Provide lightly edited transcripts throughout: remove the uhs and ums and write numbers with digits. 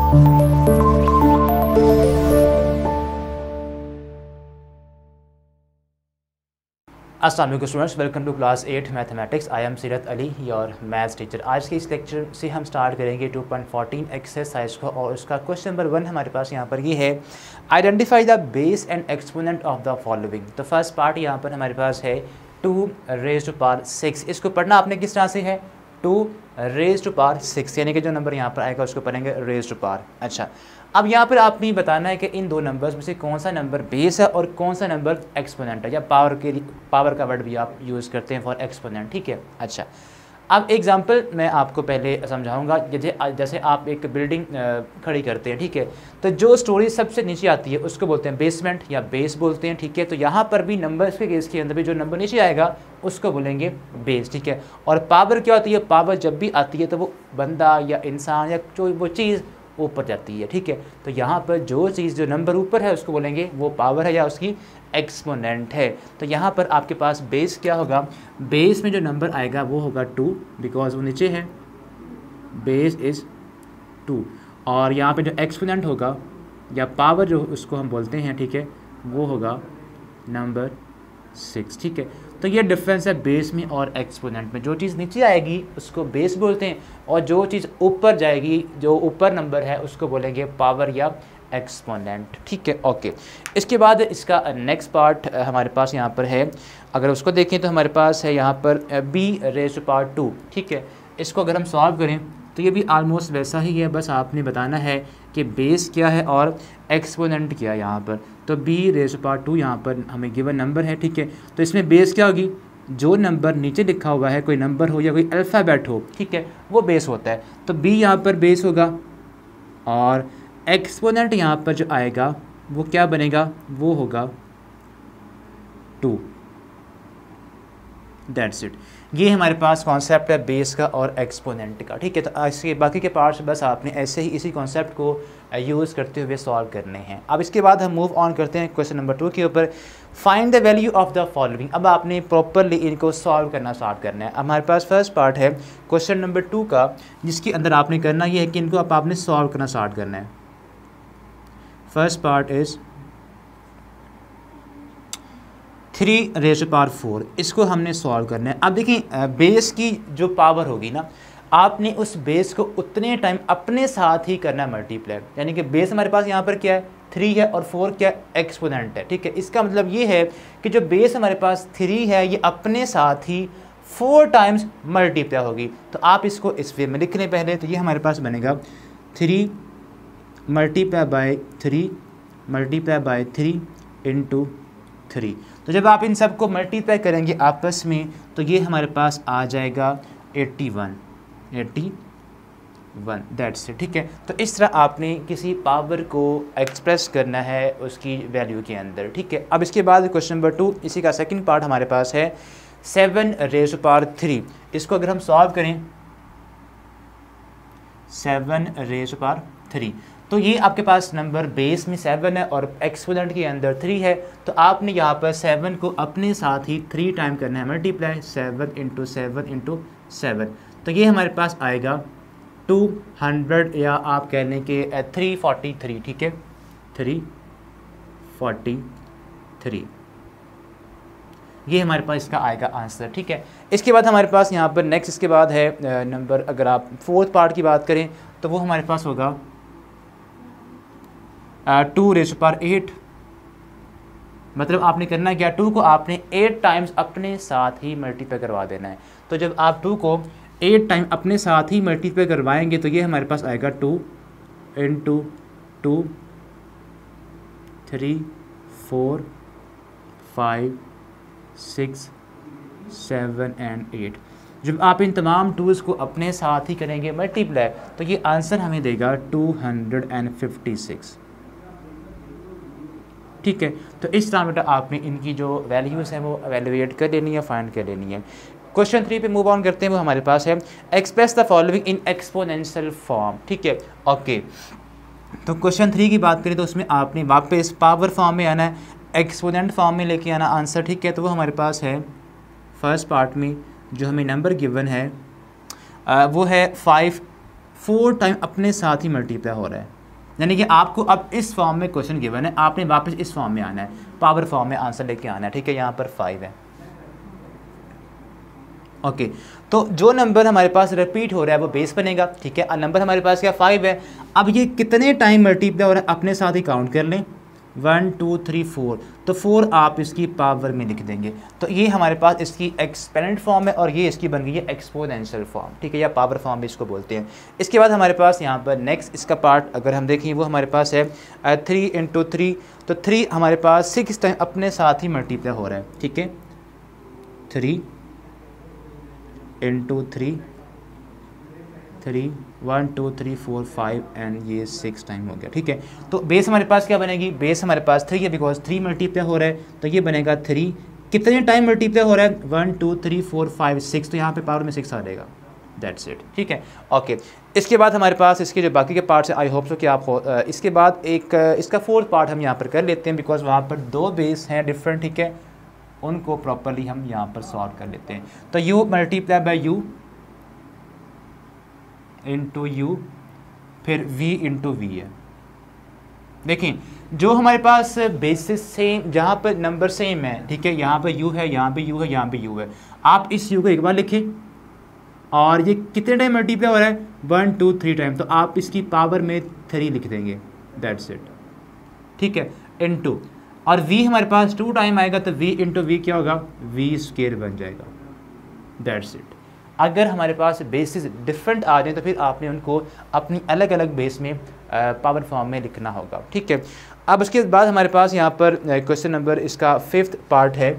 अस्सलाम वालेकुम students, welcome to class 8 mathematics. I am Seerat Ali, your maths teacher. आज के इस लेक्चर से हम स्टार्ट करेंगे 2.14 एक्सरसाइज को, और उसका क्वेश्चन नंबर 1 हमारे पास यहाँ पर ये है, identify the base and exponent of the following. तो फर्स्ट पार्ट यहाँ पर हमारे पास है 2 रेज़ टू पावर 6। इसको पढ़ना आपने किस तरह से है, 2 रेज़ टू पावर 6, यानी कि जो नंबर यहाँ पर आएगा उसको पढ़ेंगे रेज़ टू पावर। अच्छा, अब यहाँ पर आपने बताना है कि इन दो नंबर्स में से कौन सा नंबर बेस है और कौन सा नंबर एक्सपोनेंट है, या पावर का वर्ड भी आप यूज़ करते हैं फॉर एक्सपोनेंट, ठीक है। अच्छा, अब एग्जांपल मैं आपको पहले समझाऊंगा। जैसे आप एक बिल्डिंग खड़ी करते हैं, ठीक है, तो जो स्टोरी सबसे नीचे आती है उसको बोलते हैं बेसमेंट या बेस बोलते हैं, ठीक है। तो यहाँ पर भी नंबर के केस के अंदर भी जो नंबर नीचे आएगा उसको बोलेंगे बेस, ठीक है। और पावर क्या होती है, पावर जब भी आती है तो वो बंदा या इंसान या जो वो चीज़ ऊपर जाती है, ठीक है। तो यहाँ पर जो चीज़ जो नंबर ऊपर है उसको बोलेंगे वो पावर है या उसकी एक्सपोनेंट है। तो यहाँ पर आपके पास बेस क्या होगा, बेस में जो नंबर आएगा वो होगा 2, बिकॉज वो नीचे है, बेस इज़ 2। और यहाँ पे जो एक्सपोनेंट होगा या पावर जो उसको हम बोलते हैं, ठीक है, वो होगा नंबर 6, ठीक है। तो ये डिफरेंस है बेस में और एक्सपोनेंट में। जो चीज़ नीचे आएगी उसको बेस बोलते हैं, और जो चीज़ ऊपर जाएगी, जो ऊपर नंबर है, उसको बोलेंगे पावर या एक्सपोनेंट, ठीक है। ओके, इसके बाद इसका नेक्स्ट पार्ट हमारे पास यहाँ पर है, अगर उसको देखें तो हमारे पास है यहाँ पर b रेज़ टू पावर 2, ठीक है। इसको अगर हम सॉल्व करें तो ये भी आलमोस्ट वैसा ही है, बस आपने बताना है कि बेस क्या है और एक्सपोनेंट क्या है यहाँ पर। तो b रेज़ टू पावर 2 यहाँ पर हमें गिवन नंबर है, ठीक है। तो इसमें बेस क्या होगी, जो नंबर नीचे लिखा हुआ है, कोई नंबर हो या कोई अल्फ़ाबेट हो, ठीक है, वो बेस होता है। तो b यहाँ पर बेस होगा, और एक्सपोनेंट यहाँ पर जो आएगा वो क्या बनेगा, वो होगा 2। That's it. ये हमारे पास कॉन्सेप्ट है बेस का और एक्सपोनेंट का, ठीक है। तो इसके बाकी के पार्ट्स बस आपने ऐसे ही इसी कॉन्सेप्ट को यूज़ करते हुए सॉल्व करने हैं। अब इसके बाद हम मूव ऑन करते हैं क्वेश्चन नंबर 2 के ऊपर, find the value of the following. अब आपने प्रॉपरली इनको सॉल्व करना स्टार्ट करना है। हमारे पास फर्स्ट पार्ट है क्वेश्चन नंबर 2 का, जिसके अंदर आपने करना ये है कि इनको अब आपने सॉल्व करना स्टार्ट करना है। First part is 3 raise to power 4, इसको हमने सॉल्व करना है। अब देखिए, बेस की जो पावर होगी ना, आपने उस बेस को उतने टाइम अपने साथ ही करना है मल्टीप्लाई, यानी कि बेस हमारे पास यहाँ पर क्या है, 3 है, और 4 क्या है, एक्सपोनेंट है, ठीक है। इसका मतलब ये है कि जो बेस हमारे पास 3 है, ये अपने साथ ही 4 टाइम्स मल्टीप्लाई होगी। तो आप इसको इस वे में लिख लें पहले। तो ये हमारे पास बनेगा 3 multiply by 3 multiply by 3 into 3। तो जब आप इन सब को मल्टीप्लाई करेंगे आपस में, तो ये हमारे पास आ जाएगा 81, दैट्स इट, ठीक है। तो इस तरह आपने किसी पावर को एक्सप्रेस करना है उसकी वैल्यू के अंदर, ठीक है। अब इसके बाद क्वेश्चन नंबर 2, इसी का सेकंड पार्ट हमारे पास है 7 रेज़ टू पावर 3। इसको अगर हम सॉल्व करें, 7 रेज़ टू पावर 3, तो ये आपके पास नंबर बेस में 7 है और एक्सपोनेंट के अंदर 3 है। तो आपने यहाँ पर 7 को अपने साथ ही 3 टाइम करना है मल्टीप्लाई, 7 इंटू 7 इंटू 7। तो ये हमारे पास आएगा 200, या आप कह लें कि 343, ठीक है, 343। ये हमारे पास इसका आएगा आंसर, ठीक है। इसके बाद हमारे पास यहाँ पर नेक्स्ट इसके बाद है नंबर, अगर आप फोर्थ पार्ट की बात करें तो वो हमारे पास होगा 2 रेज़ टू पावर 8। मतलब आपने करना क्या, 2 को आपने 8 टाइम्स अपने साथ ही मल्टीप्लाई करवा देना है। तो जब आप 2 को 8 टाइम अपने साथ ही मल्टीप्लाई करवाएंगे तो ये हमारे पास आएगा 2 इंटू 2, 3, 4, 5, 6, 7 एंड 8। जब आप इन तमाम टूल्स को अपने साथ ही करेंगे मल्टीप्लाई, तो ये आंसर हमें देगा 256, ठीक है। तो इस तरह बेटा आपने इनकी जो वैल्यूज़ हैं वो एवेलुएट कर लेनी है, फाइंड कर लेनी है। क्वेश्चन 3 पे मूव ऑन करते हैं। वो हमारे पास है express the following in exponential form, ठीक है। ओके, तो क्वेश्चन 3 की बात करें तो उसमें आपने वापस पावर फॉर्म में आना है, एक्सपोनेंट फॉर्म में लेके आना आंसर, ठीक है। तो वो हमारे पास है फर्स्ट पार्ट में जो हमें नंबर गिवन है वो है 5, 4 टाइम अपने साथ ही मल्टीप्लाई हो रहा है, यानी कि आपको अब इस फॉर्म में क्वेश्चन गिवन है, आपने वापस इस फॉर्म में आना है, पावर फॉर्म में आंसर लेके आना है, ठीक है। यहाँ पर 5 है, ओके। तो जो नंबर हमारे पास रिपीट हो रहा है वो बेस बनेगा, ठीक है। नंबर हमारे पास क्या 5 है। अब ये कितने टाइम मल्टीप्लाई हो रहा है अपने साथ ही काउंट कर लें, 1 2 3 4, तो 4 आप इसकी पावर में लिख देंगे। तो ये हमारे पास इसकी एक्सपोनेंट फॉर्म है और ये इसकी बन गई है एक्सपोनेंशियल फॉर्म, ठीक है, या पावर फॉर्म भी इसको बोलते हैं। इसके बाद हमारे पास यहाँ पर नेक्स्ट इसका पार्ट अगर हम देखें वो हमारे पास है 3 × 3, तो 3 हमारे पास 6 टाइम अपने साथ ही मल्टीप्लाई हो रहा है, ठीक है। 3 × 3, 3 1 2 3 4 5 एंड ये 6 टाइम हो गया, ठीक है। तो बेस हमारे पास क्या बनेगी, बेस हमारे पास 3 है बिकॉज 3 मल्टीप्लाई हो रहा है, तो ये बनेगा 3 कितने टाइम मल्टीप्लाई हो रहा है, 1 2 3 4 5 6, तो यहाँ पे पावर में 6 आ जाएगा, दैट्स इट, ठीक है, ओके। इसके बाद हमारे पास इसके जो बाकी के पार्ट्स हैं, आई होप सो कि आप इसके बाद एक इसका 4th पार्ट हम यहाँ पर कर लेते हैं बिकॉज वहाँ पर 2 बेस हैं डिफरेंट, ठीक है, उनको प्रॉपरली हम यहाँ पर सॉल्व कर लेते हैं। तो u multiply by u into u, फिर v इंटू वी है। देखें जो हमारे पास बेसिस सेम, जहाँ पर नंबर सेम है, ठीक है, यहाँ पर u है, यहाँ पे u है, यहाँ पे u है, आप इस u को एक बार लिखें और ये कितने टाइम मल्टीप्लाई हो रहा है, 1 2 3 टाइम, तो आप इसकी पावर में 3 लिख देंगे, दैट्स इट, ठीक है, इनटू, और v हमारे पास 2 टाइम आएगा तो v इंटू वी क्या होगा, v² बन जाएगा, दैट्स इट। अगर हमारे पास बेसिस डिफरेंट आ जाए तो फिर आपने उनको अपनी अलग अलग बेस में पावर फॉर्म में लिखना होगा, ठीक है। अब उसके बाद हमारे पास यहाँ पर क्वेश्चन नंबर इसका 5th पार्ट है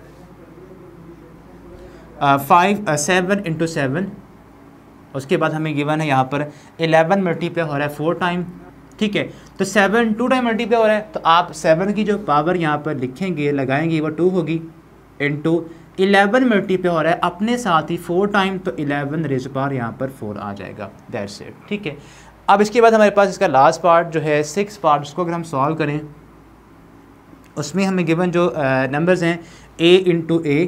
7 × 7, उसके बाद हमें गिवन है यहाँ पर 11 मल्टीप्लाई हो रहा है 4 टाइम, ठीक है। तो 7 2 टाइम मल्टीप्लाई हो रहा है, तो आप 7 की जो पावर यहाँ पर लिखेंगे लगाएंगे वो 2 होगी, इंटू 11 मल्टीप्लाई हो रहा है अपने साथ ही 4 टाइम, तो 11 रेज़ पावर यहाँ पर 4 आ जाएगा, दैट्स इट, ठीक है। अब इसके बाद हमारे पास इसका लास्ट पार्ट जो है 6 पार्ट, उसको अगर हम सॉल्व करें उसमें हमें गिवन जो नंबर्स हैं a into a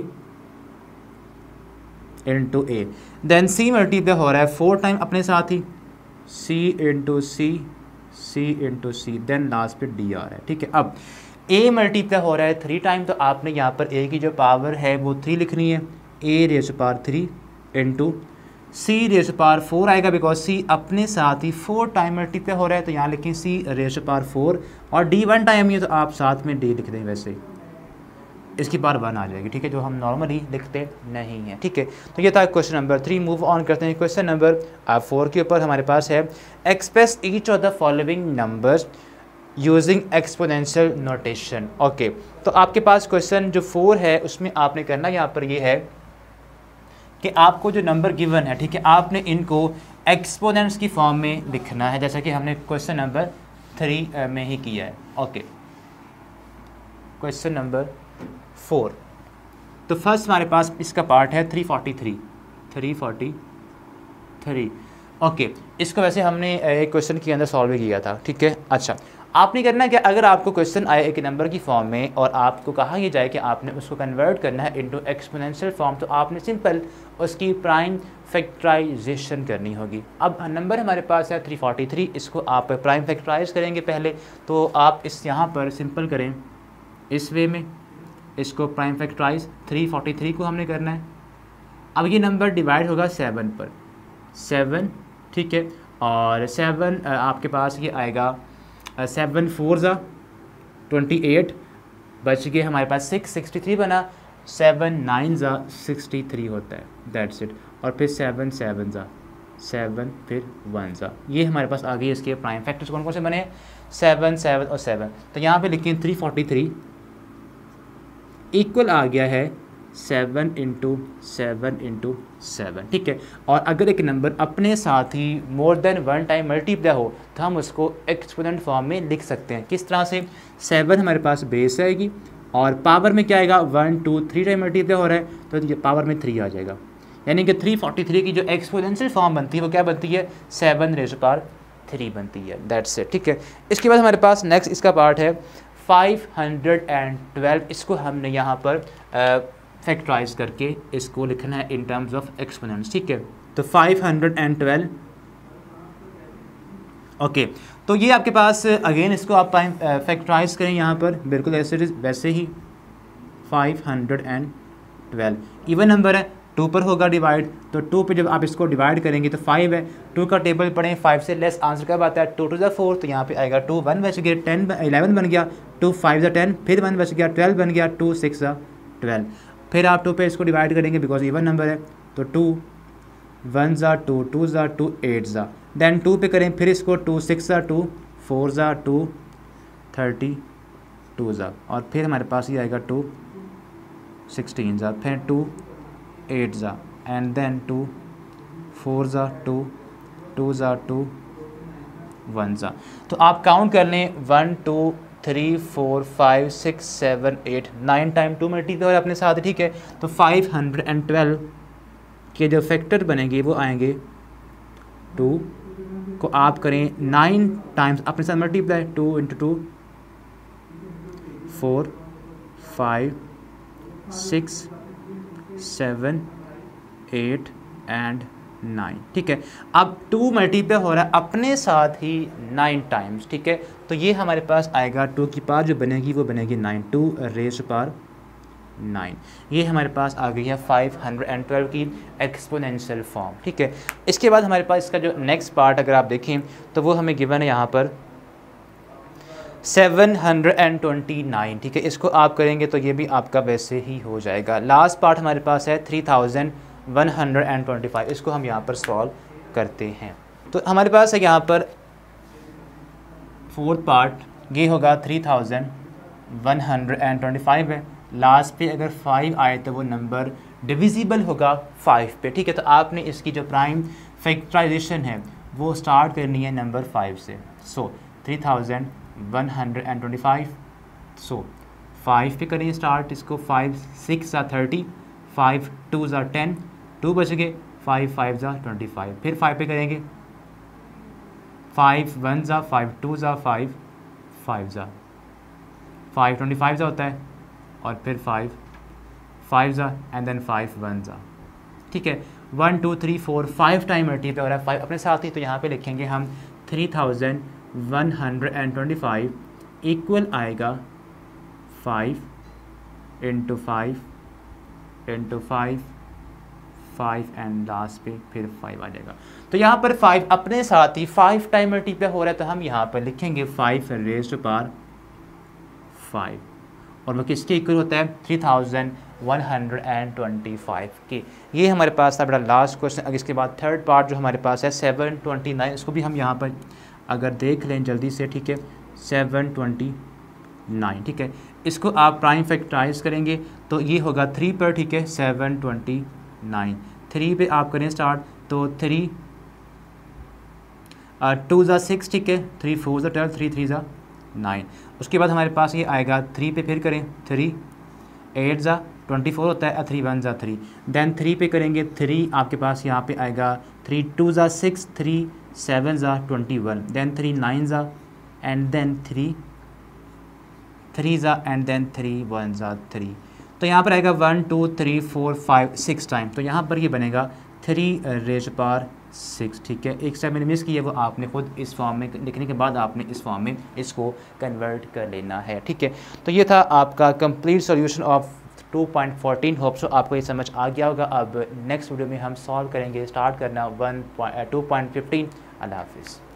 into a, then c multiply हो रहा है 4 टाइम अपने साथ ही, c into c into c, then last पे d आ रहा है, ठीक है। अब a मल्टीप्लाई हो रहा है 3 टाइम, तो आपने यहाँ पर a की जो पावर है वो 3 लिखनी है, a raise power 3 into c raise power 4 आएगा बिकॉज c अपने साथ ही 4 टाइम मल्टीप्लाई हो रहा है, तो यहाँ लिखें c रेज़ पावर 4 और d 1 टाइम ही है तो आप साथ में d लिख दें, वैसे इसकी पावर 1 आ जाएगी, ठीक है, जो हम नॉर्मली लिखते नहीं हैं, ठीक है। तो ये था क्वेश्चन नंबर 3। मूव ऑन करते हैं क्वेश्चन नंबर 4 के ऊपर। हमारे पास है express each of the following numbers using exponential notation, okay. तो आपके पास क्वेश्चन जो 4 है उसमें आपने करना यहाँ पर ये है कि आपको जो नंबर गिवन है, ठीक है, आपने इनको एक्सपोनेंट्स की फॉर्म में लिखना है, जैसा कि हमने क्वेश्चन नंबर 3 में ही किया है, ओके। क्वेश्चन नंबर 4, तो फर्स्ट हमारे पास इसका पार्ट है 343, ओके। इसको वैसे हमने एक क्वेश्चन के अंदर सॉल्व भी किया था, ठीक है। अच्छा, आपने करना है कि अगर आपको क्वेश्चन आए एक नंबर की फॉर्म में और आपको कहा यह जाए कि आपने उसको कन्वर्ट करना है इनटू एक्सपोनेंशियल फॉर्म, तो आपने सिंपल उसकी प्राइम फैक्टराइजेशन करनी होगी। अब नंबर हमारे पास है 343, इसको आप प्राइम फैक्टराइज करेंगे पहले, तो आप इस यहाँ पर सिंपल करें इस वे में, इसको प्राइम फैक्टराइज 343 को हमने करना है। अब ये नंबर डिवाइड होगा 7 पर, 7, ठीक है, और 7 आपके पास ये आएगा 7 4 28, बच गए हमारे पास 63 बना, 7 9 63 होता है, दैट्स इट, और फिर 7 7 7, फिर 1 ये हमारे पास आ गई। इसके प्राइम फैक्टर्स कौन कौन से बने, 7 7 और 7, तो यहाँ पे लिखें 343 इक्वल आ गया है 7 × 7 × 7, ठीक है। और अगर एक नंबर अपने साथ ही मोर देन 1 टाइम मल्टीप्लाई हो तो हम उसको एक्सपोनेंट फॉर्म में लिख सकते हैं। किस तरह से, 7 हमारे पास बेस आएगी और पावर में क्या आएगा, 1 2 3 टाइम मल्टीप्लाई हो रहा है तो ये पावर में 3 आ जाएगा, यानी कि 343 की जो एक्सपोनेंशियल फॉर्म बनती है वो क्या बनती है, 7 रेज़ पावर 3 बनती है, दैट्स इट, ठीक है। इसके बाद हमारे पास नेक्स्ट इसका पार्ट है 512, इसको हमने यहाँ पर फैक्टराइज करके इसको लिखना है इन टर्म्स ऑफ एक्सपोनेंट्स, ठीक है। तो 512 ओके तो ये आपके पास अगेन इसको आप फैक्टराइज करें यहाँ पर बिल्कुल ऐसे वैसे ही 512 इवन नंबर है, 2 पर होगा डिवाइड, तो 2 पे जब आप इसको डिवाइड करेंगे तो 5 है, 2 का टेबल पढ़ें, 5 से लेस आंसर कब आता है, 2 to the 4, तो यहाँ पे आएगा 2, 1 बच गया, 11 बन गया, 2 5 10, फिर 1 बच गया, 12 बन गया, 2 6 12, फिर आप 2 पे इसको डिवाइड करेंगे बिकॉज इवन नंबर है, तो 2 1 2 2 2 8 देन 2 पे करें फिर इसको, 2 6 2 4 2 32 और फिर हमारे पास ये आएगा 2 16 फिर 2 8 एंड देन 2 4 2 2 2 1 तो आप काउंट कर लें 1 2 3 4 5 6 7 8 9 टाइम 2 मल्टीप्लाई अपने साथ, ठीक है। तो 512 के जो फैक्टर बनेंगे वो आएंगे 2 को आप करें 9 टाइम्स अपने साथ मल्टीप्लाई, 2 × 2 4 5 6 7 8 एंड 9, ठीक है। अब 2 मल्टीप्लाई हो रहा है अपने साथ ही 9 टाइम्स, ठीक है। तो ये हमारे पास आएगा 2 की पावर जो बनेगी वो बनेगी 9, 2 रेज़ पावर 9, ये हमारे पास आ गई है 512 की एक्सपोनेंशियल फॉर्म, ठीक है। इसके बाद हमारे पास इसका जो नेक्स्ट पार्ट अगर आप देखें तो वो हमें गिवन है यहाँ पर 729, ठीक है। इसको आप करेंगे तो ये भी आपका वैसे ही हो जाएगा। लास्ट पार्ट हमारे पास है 3125, इसको हम यहाँ पर सॉल्व करते हैं। तो हमारे पास है यहाँ पर फोर्थ पार्ट, ये होगा 3125 है, लास्ट पे अगर 5 आए तो वो नंबर डिविजिबल होगा 5 पे, ठीक है। तो आपने इसकी जो प्राइम फैक्टराइजेशन है वो स्टार्ट करनी है नंबर 5 से। सो 3125, सो 5 पे करें स्टार्ट इसको, 5 6 30, 5 2 10, 2 बच गए, 5 5 25, फिर 5 पे करेंगे, 5 1 5 2 5 5 5 25 होता है, और फिर 5 5 एंड देन 5 1 ठीक है। 1 2 3 4 5 टाइम मल्टीप्लाई हो रहा है 5 अपने साथ ही, तो यहाँ पे लिखेंगे हम 3125 इक्वल आएगा 5 × 5 × 5 5 एंड लास्ट पे फिर 5 आ जाएगा। तो यहाँ पर 5 अपने साथ ही 5 टाइम मल्टीप्लाई हो रहा है, तो हम यहाँ पर लिखेंगे 5 रेज़्ड पावर 5, और वो किसके इक्वल होता है 3125 के। ये हमारे पास था बड़ा लास्ट क्वेश्चन। अगर इसके बाद थर्ड पार्ट जो हमारे पास है 729, इसको भी हम यहाँ पर अगर देख लें जल्दी से, ठीक है, 729, ठीक है। इसको आप प्राइम फैक्टराइज करेंगे तो ये होगा 3 पर, ठीक है, 729, 3 पे आप करें स्टार्ट, तो 3 2 6, ठीक है, 3 4 12, 3 3 9। उसके बाद हमारे पास ये आएगा 3 पे फिर करें, 3 8 24 होता है, 3 1 3, देन 3 पे करेंगे, 3 आपके पास यहाँ पे आएगा, 3 2 6, 3 7 21, then 3 9 and then 3 3 and then 3 1 3। तो यहाँ पर आएगा 1 2 3 4 5 6 टाइम, तो यहाँ पर ये बनेगा 3 रेज़ पावर 6, ठीक है। एक स्टेप मैंने मिस किया, वो आपने खुद इस फॉर्म में लिखने के बाद आपने इस फॉर्म में इसको कन्वर्ट कर लेना है, ठीक है। तो ये था आपका complete solution of 2.14। Hope so आपको ये समझ आ गया होगा। अब नेक्स्ट वीडियो में हम सॉल्व करेंगे, स्टार्ट करना 2.15। अल्लाह हाफिज़।